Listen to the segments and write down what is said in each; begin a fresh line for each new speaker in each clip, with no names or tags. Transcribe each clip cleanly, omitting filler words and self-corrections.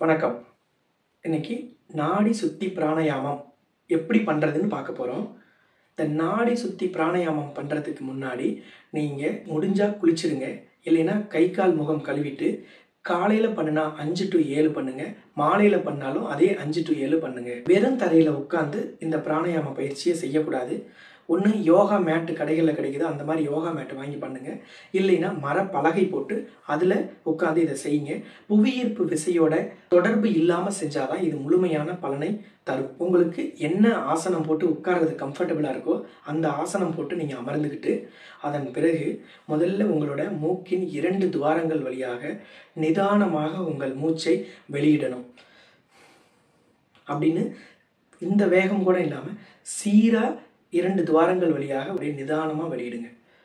வணக்கம். இன்னைக்கு நாடி சுத்தி பிராணாயாமம் எப்படி பண்ணுறதுன்னு பார்க்க போகிறோம். இந்த நாடி சுத்தி பிராணாயாமம் பண்ணுறதுக்கு முன்னாடி நீங்கள் முடிஞ்சால் குளிச்சிடுங்க. இல்லைன்னா கை கால் முகம் கழுவிட்டு காலையில் பண்ணுனா 5 to 7 பண்ணுங்க, மாலையில் பண்ணாலும் அதே 5 to 7 பண்ணுங்க. வெறும் தரையில் உட்காந்து இந்த பிராணாயாம பயிற்சியை செய்யக்கூடாது. ஒன்று யோகா மேட்டு கடைகளில் கிடைக்குது, அந்த மாதிரி யோகா மேட்டு வாங்கி பண்ணுங்கள். இல்லைன்னா மரப்பலகை போட்டு அதில் உட்காந்து இதை செய்யுங்க. புவியீர்ப்பு விசையோட தொடர்பு இல்லாமல் செஞ்சாதான் இது முழுமையான பலனை தரும். உங்களுக்கு என்ன ஆசனம் போட்டு உட்கார்றது கம்ஃபர்டபுளாக இருக்கோ அந்த ஆசனம் போட்டு நீங்கள் அமர்ந்துக்கிட்டு அதன் பிறகு முதல்ல உங்களோட மூக்கின் 2 துவாரங்கள் வழியாக நிதானமாக உங்கள் மூச்சை வெளியிடணும். அப்படின்னு இந்த வேகம் கூட இல்லாமல் சீராக 2 துவாரங்கள் வழியாக அப்படியே நிதானமாக வெளியிடுங்க.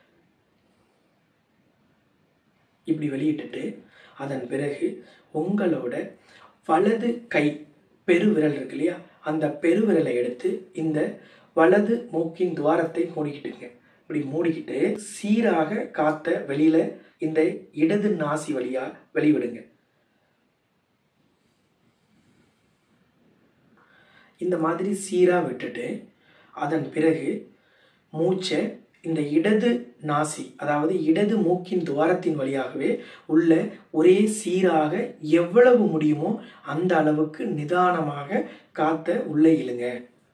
இப்படி வெளியிட்டுட்டு அதன் பிறகு உங்களோட வலது கை பெருவிரல் இருக்கு இல்லையா, அந்த பெருவிரலை எடுத்து இந்த வலது மூக்கின் துவாரத்தை மூடிக்கிட்டுங்க. இப்படி மூடிக்கிட்டு சீராக காத்த வெளியில இந்த இடது நாசி வழியா வெளிவிடுங்க. இந்த மாதிரி சீரா விட்டுட்டு அதன் பிறகு மூச்சை இந்த இடது நாசி, அதாவது இடது மூக்கின் துவாரத்தின் வழியாகவே உள்ள ஒரே சீராக எவ்வளவு முடியுமோ அந்த அளவுக்கு நிதானமாக காத்த உள்ளே இழுங்க.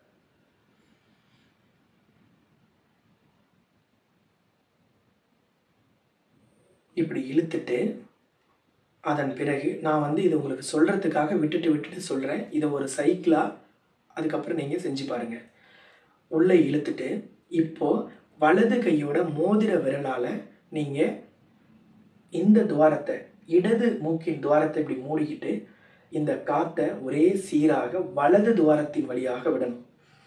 இப்படி இழுத்துட்டு அதன் பிறகு நான் இது உங்களுக்கு சொல்றதுக்காக விட்டுட்டு சொல்றேன். இதை ஒரு சைக்கிளா அதுக்கப்புறம் நீங்க செஞ்சு பாருங்க. உள்ளே இழுத்துட்டு இப்போ வலது கையோட மோதிர விரலால நீங்க இந்த துவாரத்தை, இடது மூக்கின் துவாரத்தை இப்படி மூடிக்கிட்டு இந்த காத்தை ஒரே சீராக வலது துவாரத்தின் வழியாக விடணும்.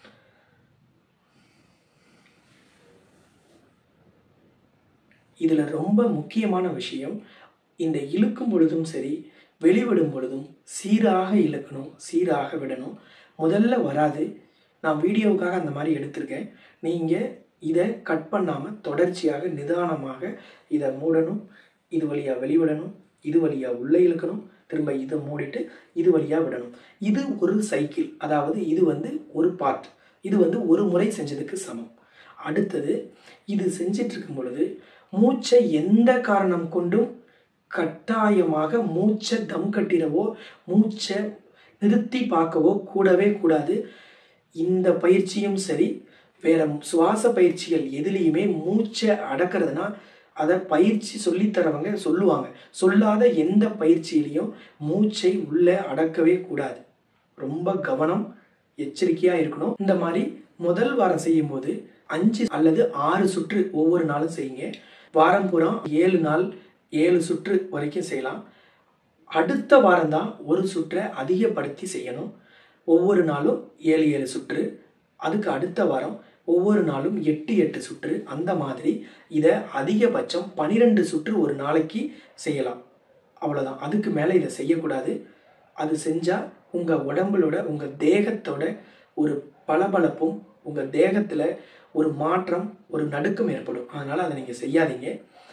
இதுல ரொம்ப முக்கியமான விஷயம், இந்த இழுக்கும் பொழுதும் சரி வெளிவிடும் பொழுதும் சீராக இழுக்கணும், சீராக விடணும். முதல்ல வராது, நான் வீடியோவுக்காக அந்த மாதிரி எடுத்திருக்கேன். நீங்கள் இதை கட் பண்ணாமல் தொடர்ச்சியாக நிதானமாக இதை மூடணும், இது வழியாக வெளிவிடணும், இது வழியாக உள்ளே இழுக்கணும், திரும்ப இதை மூடிட்டு இது வழியாக விடணும். இது ஒரு சைக்கிள், அதாவது இது ஒரு பார்ட், இது ஒரு முறை செஞ்சதுக்கு சமம். அடுத்தது இது செஞ்சிட்டு இருக்கும் பொழுது மூச்சை எந்த காரணம் கொண்டும் கட்டாயமாக மூச்சை தம் கட்டிடவோ மூச்சை நிறுத்தி பார்க்கவோ கூடவே கூடாது. இந்த பயிற்சியும் சரி வேற சுவாச பயிற்சிகள் எதுலேயுமே மூச்சை அடக்கிறதுனா அதை பயிற்சி சொல்லித்தரவங்க சொல்லுவாங்க. சொல்லாத எந்த பயிற்சியிலையும் மூச்சை உள்ள அடக்கவே கூடாது. ரொம்ப கவனம், எச்சரிக்கையாக இருக்கணும். இந்த மாதிரி முதல் வாரம் செய்யும் போது 5 அல்லது 6 சுற்று ஒவ்வொரு நாளும் செய்யுங்க. வாரம் பூரா 7 நாள் 7 சுற்று வரைக்கும் செய்யலாம். அடுத்த வாரம் தான் ஒரு சுற்றை அதிகப்படுத்தி செய்யணும். ஒவ்வொரு நாளும் 7 சுற்று, அதுக்கு அடுத்த வாரம் ஒவ்வொரு நாளும் 8 சுற்று. அந்த மாதிரி இதை அதிகபட்சம் 12 சுற்று ஒரு நாளைக்கு செய்யலாம். அவ்வளோதான், அதுக்கு மேலே இதை செய்யக்கூடாது. அது செஞ்சால் உங்கள் உடம்புலோட உங்கள் தேகத்தோட ஒரு பளபளப்பும் உங்கள் தேகத்தில் ஒரு மாற்றம், ஒரு நடுக்கம் ஏற்படும். அதனால் அதை நீங்கள் செய்யாதீங்க.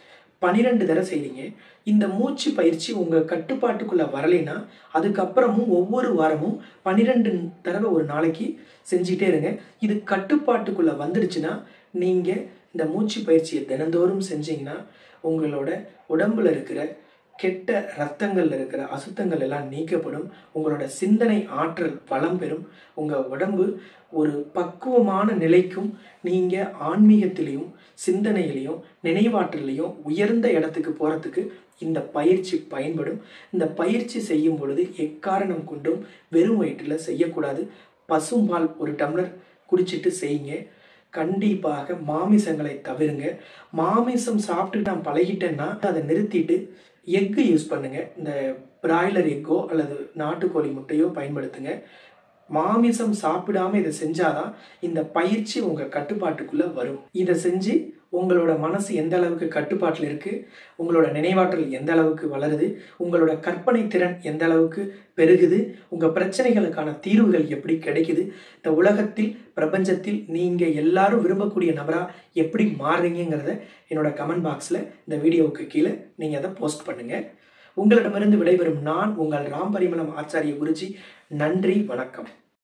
12 தடவை செய்றீங்க. இந்த மூச்சு பயிற்சி உங்கள் கட்டுப்பாட்டுக்குள்ளே வரலைன்னா அதுக்கப்புறமும் ஒவ்வொரு வாரமும் 12 தடவை ஒரு நாளைக்கு செஞ்சிட்டே இருங்க. இது கட்டுப்பாட்டுக்குள்ளே வந்துடுச்சுன்னா நீங்கள் இந்த மூச்சு பயிற்சியை தினந்தோறும் செஞ்சீங்கன்னா உங்களோட உடம்புல இருக்கிற கெட்ட இரத்தங்கள்ல இருக்கிற அசுத்தங்கள் எல்லாம் நீக்கப்படும். உங்களோட சிந்தனை ஆற்றல் வளம் பெறும். உங்கள் உடம்பு ஒரு பக்குவமான நிலைக்கும் நீங்கள் ஆன்மீகத்திலையும் சிந்தனையிலையும் நினைவாற்றலையும் உயர்ந்த இடத்துக்கு போகிறதுக்கு இந்த பயிற்சி பயன்படும். இந்த பயிற்சி செய்யும் பொழுது எக்காரணம் கொண்டும் வெறும் வயிற்றில் செய்யக்கூடாது. பசும்பால் 1 டம்ளர் குடிச்சிட்டு செய்யுங்க. கண்டிப்பாக மாமிசங்களை தவிருங்க. மாமிசம் சாப்பிட்டு நான் பழகிட்டேன்னா அதை நிறுத்திட்டு எக்கு யூஸ் பண்ணுங்க. இந்த பிராய்லர் எக்கோ அல்லது நாட்டுக்கோழி முட்டையோ பயன்படுத்துங்க. மாமிசம் சாப்பிடாம இதை செஞ்சாதான் இந்த பயிற்சி உங்க கட்டுப்பாட்டுக்குள்ள வரும். இதை செஞ்சு உங்களோட மனசு எந்த அளவுக்கு கட்டுப்பாட்டில் இருக்கு, உங்களோட நினைவாற்றல் எந்த அளவுக்கு வளருது, உங்களோட கற்பனை திறன் எந்த அளவுக்கு பெருகுது, உங்க பிரச்சனைகளுக்கான தீர்வுகள் எப்படி கிடைக்குது, இந்த உலகத்தில் பிரபஞ்சத்தில் நீங்க எல்லாரும் விரும்பக்கூடிய நபரா எப்படி மாறுறீங்கிறத என்னோட கமெண்ட் பாக்ஸ்ல இந்த வீடியோவுக்கு கீழே நீங்க அதை போஸ்ட் பண்ணுங்க. உங்களிடமிருந்து விடைபெறும் நான் உங்கள் ராம் பரிமளம் ஆச்சாரிய குருஜி. நன்றி, வணக்கம்.